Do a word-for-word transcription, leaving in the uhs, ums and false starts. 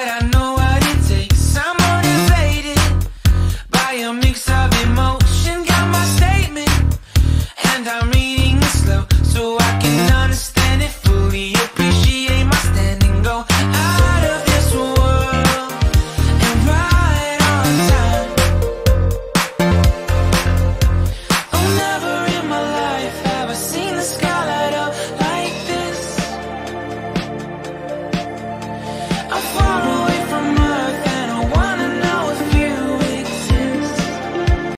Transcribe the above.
but I know what it takes. I'm motivated by a mix of emotion. Got my statement, and I'm reading it slow so I can